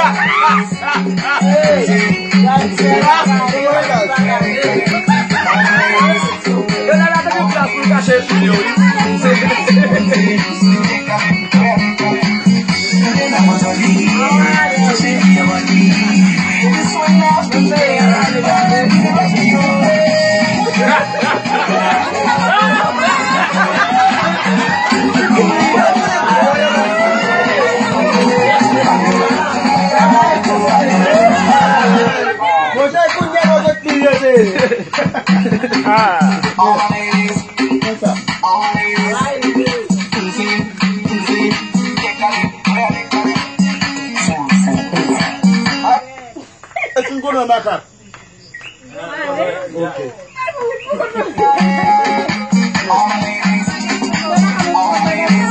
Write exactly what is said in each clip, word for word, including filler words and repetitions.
Eu não era de braço no cachê, senhor. Ah. All my ladies, what's up? All my ladies, it's going to back up. Okay. All my ladies, all my ladies,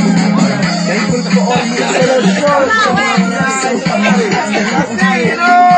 no,